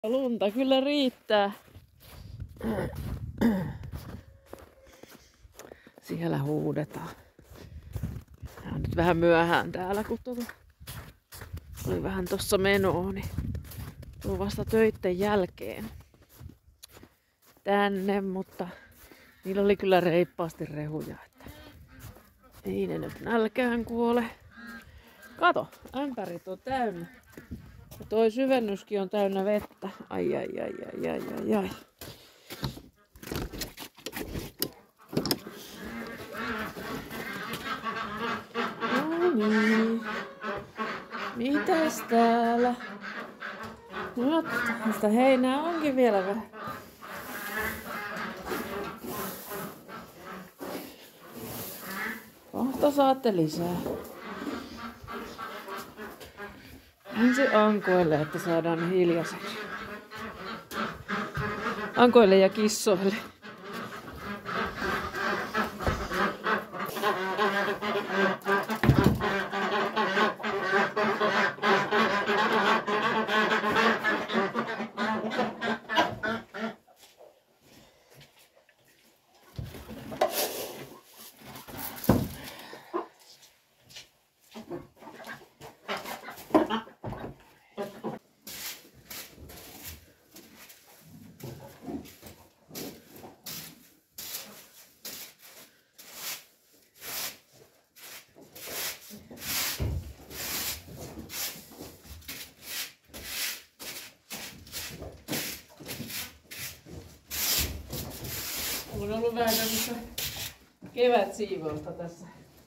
Lunta kyllä riittää. Siellä huudetaan. Ja on nyt vähän myöhään täällä, kun oli vähän tossa menoa, niin tuo vasta töitten jälkeen tänne, mutta niillä oli kyllä reippaasti rehuja, että ei ne nyt nälkään kuole. Kato, ämpärit on täynnä. Ja toi syvennyskin on täynnä vettä. Ai. No niin. Mitäs täällä? No, tästä heinää onkin vielä vähän. Kohta saatte lisää. Ensin ankoille, että saadaan hiljaiseksi. Ankoille ja kissoille. On ollut vähän tämmöistä kevätsiivousta tässä.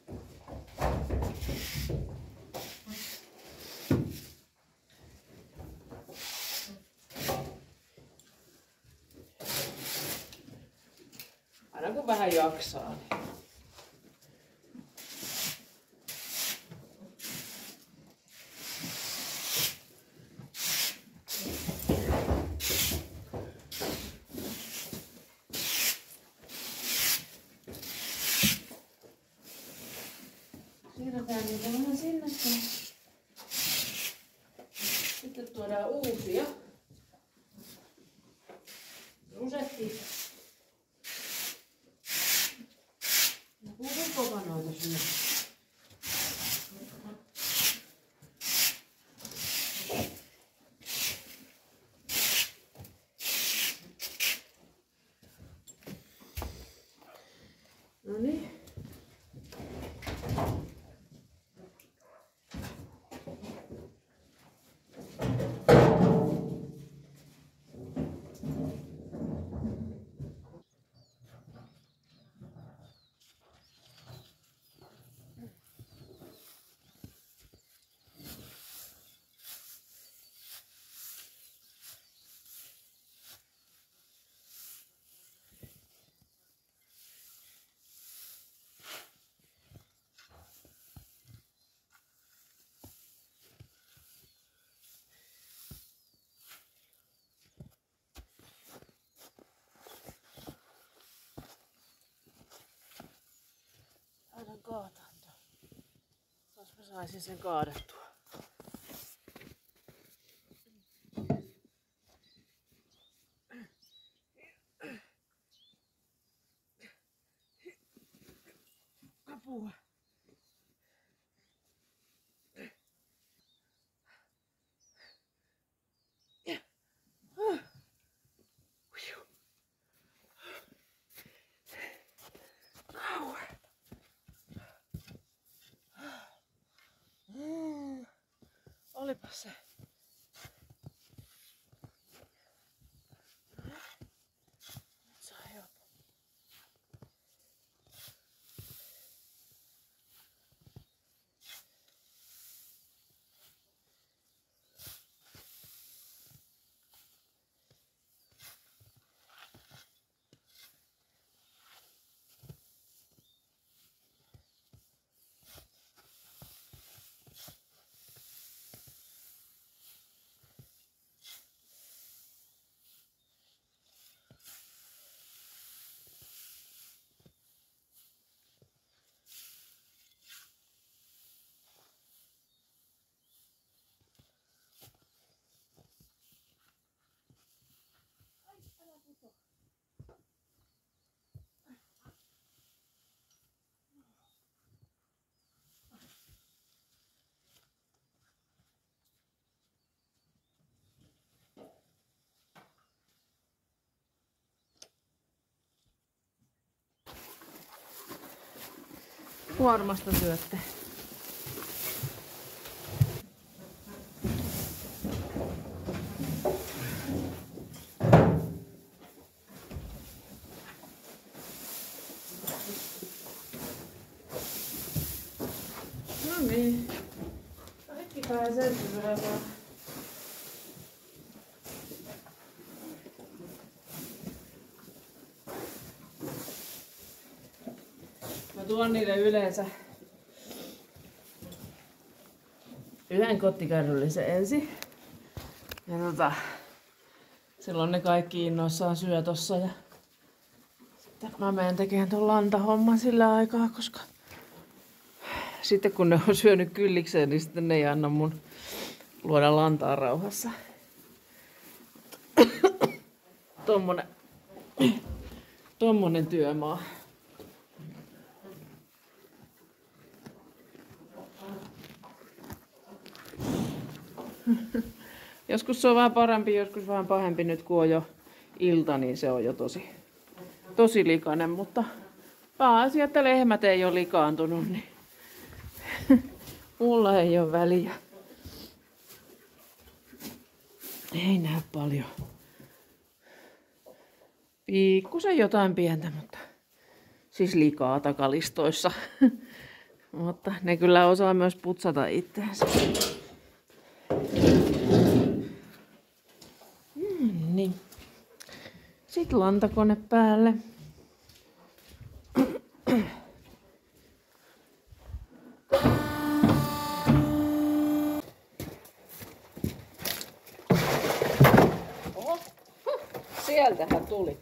Aina kun vähän jaksaa. Niin. Siirretään niitä vähän sinne. Sitten tuodaan uusia. Rusetti. Ja puukopanoita syö. No niin. Taidan kaataa tuon. Jos mä saisin sen kaadettua. Apua. Olipa se. Nyt saa helppo. Kuormasta syötte. No niin. Kaikki pääsee syömään. Mä tuon niille yleensä yhden kottikärryllisen ensin. Ja silloin ne kaikki innoissaan syö tossa. Ja sitten mä menen tekemään ton lantahomman sillä aikaa, koska sitten kun ne on syönyt kyllikseen, niin sitten ne ei anna mun luoda lantaa rauhassa. Tommonen työmaa. Joskus se on vähän parempi, joskus vähän pahempi. Nyt kun on jo ilta, niin se on jo tosi likainen, mutta pääasia, että lehmät ei ole likaantunut, niin mulla ei ole väliä. Ei näy paljon. Pikkusen jotain pientä, mutta siis likaa takalistoissa. Mutta ne kyllä osaa myös putsata itseänsä. Niin. Sitten lantakone päälle. Oho, sieltähän tuli.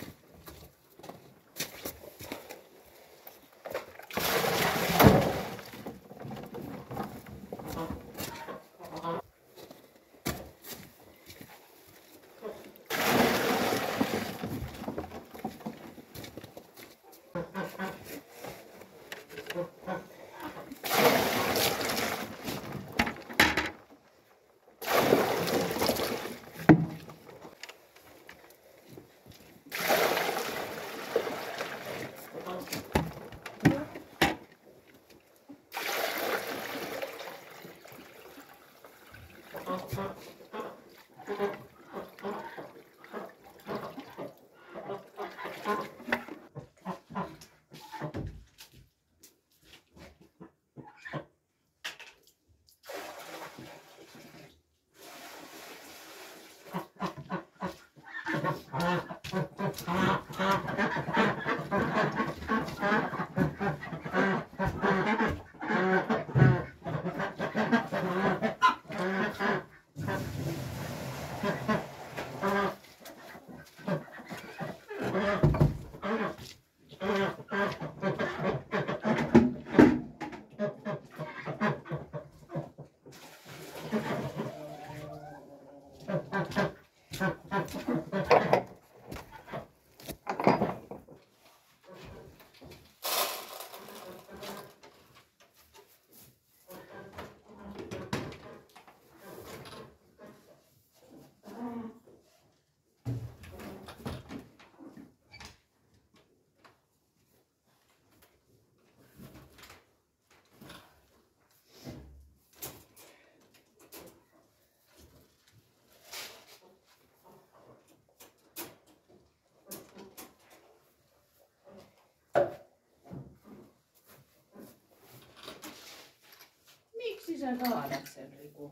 Miksi sä kaadat sen, Riku?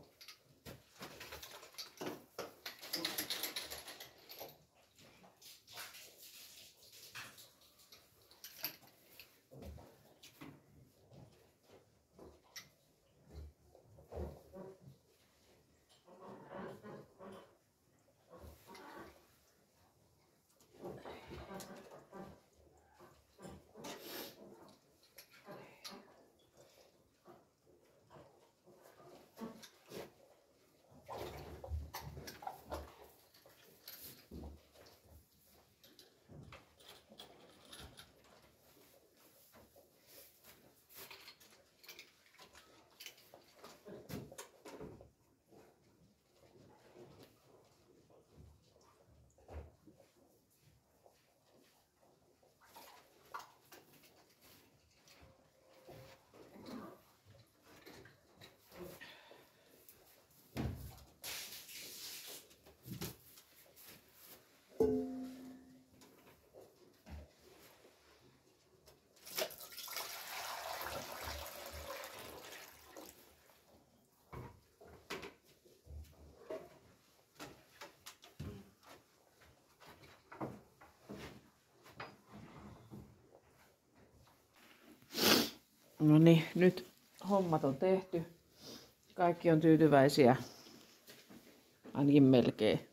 No niin, nyt hommat on tehty. Kaikki on tyytyväisiä. Ainakin melkein.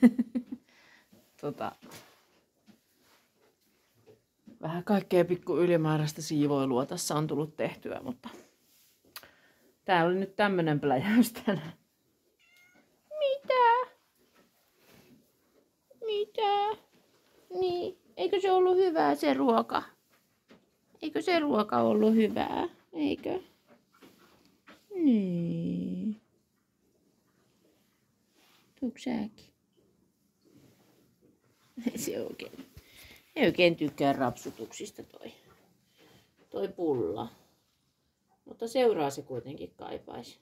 Vähän kaikkea pikku ylimääräistä siivoilua tässä on tullut tehtyä, mutta tää oli nyt tämmönen pläjäys tänään. Mitä? Mitä? Niin, eikö se ollut hyvää se ruoka? Eikö se ruoka ollut hyvää? Eikö? Niin. Tuutko säkin? Ei oikein tykkää rapsutuksista toi pulla. Mutta seuraa se kuitenkin kaipaisi.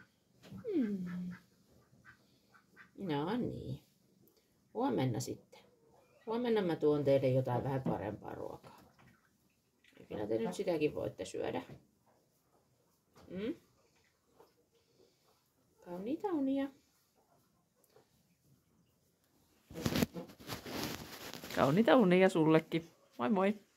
No niin. Huomenna sitten. Huomenna mä tuon teille jotain vähän parempaa ruokaa. Ja kyllä te nyt sitäkin voitte syödä. Kauniita unia. Kauniita unia sullekin. Moi moi!